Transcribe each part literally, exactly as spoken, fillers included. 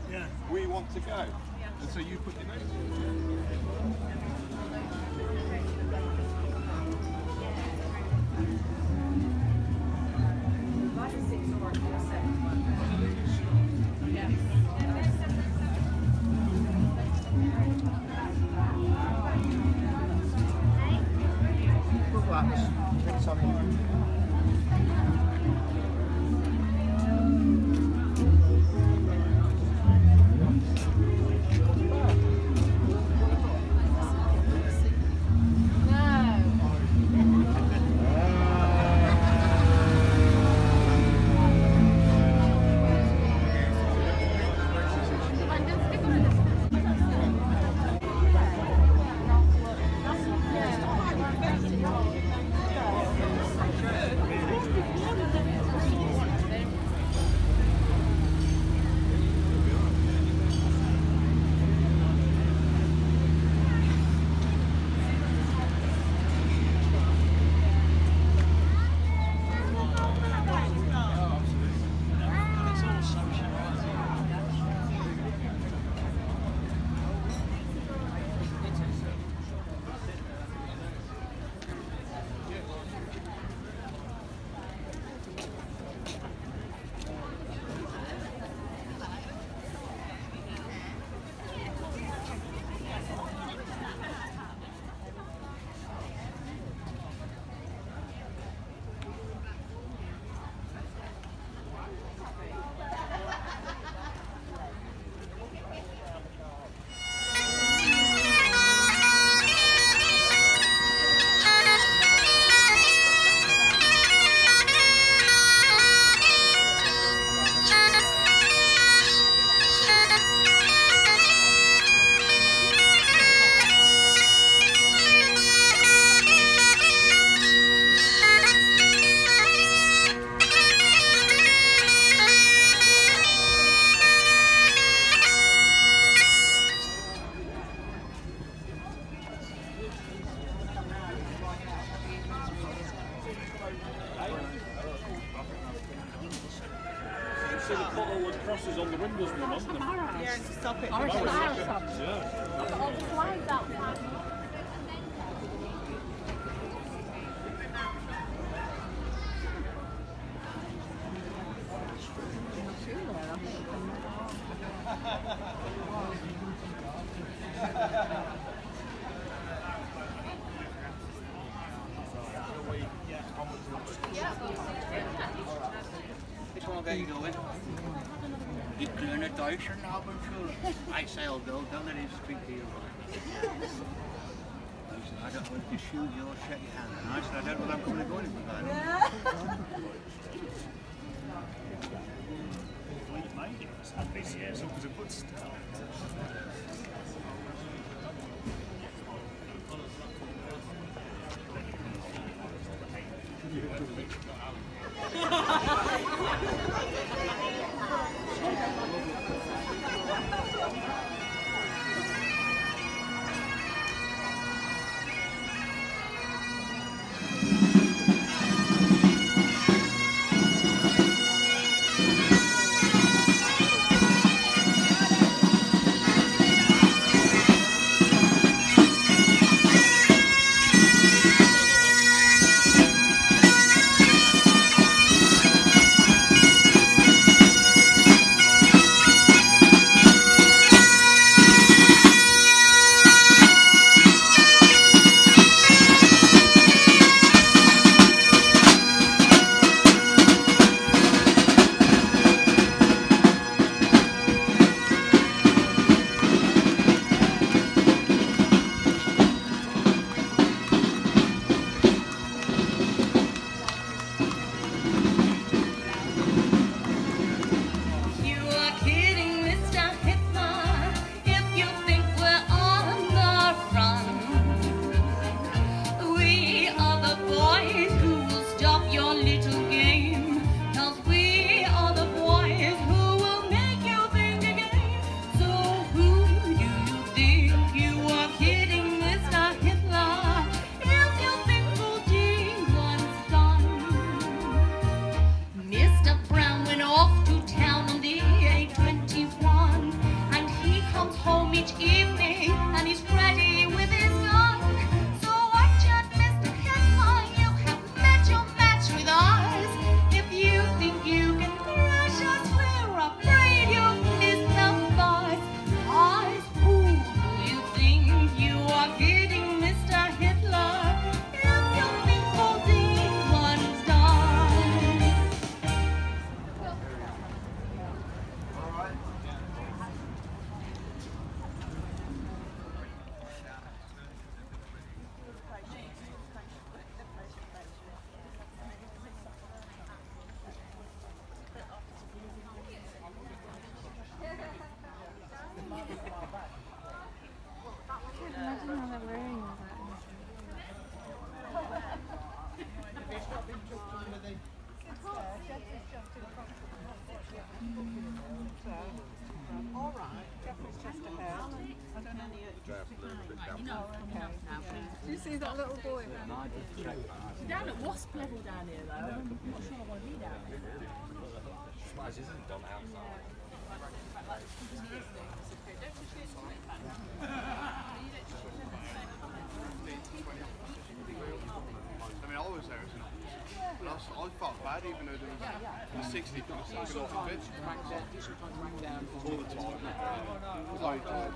Yeah. We want to go. And so you put your name see the put all the crosses on the windows and them, haven't they? Yeah, to stop it. Or From fire something. Yeah. I've got all the flags outside. Which one are you going? Die kleine Deutschen haben schon. I say I'll go, don't let him speak to you. He said, I don't want to shoot you or shake your hand. And I said, I don't know what I'm coming to go in with that. Well, you made it. At least, yeah, so it was a good start. You see that little boy then? Down at Wasp level down here though, I'm not sure I want to be down here. Smash isn't done outside. I mean, I was there as an officer, but I, was, I felt bad even though there was in the sixties kind of stuff off the pitch all the time. Like, um,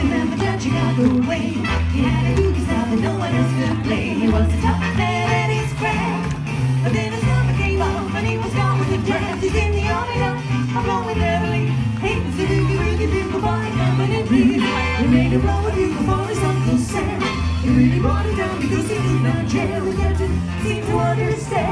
Chicago way. He had a boogie style that no one else could play. He was a top man and he's Jerry. Hey, the boogie woogie bugle boy coming in here. He made a roll bugle for his Uncle Sam. He really brought it down because he did not Jerry had to seem to understand.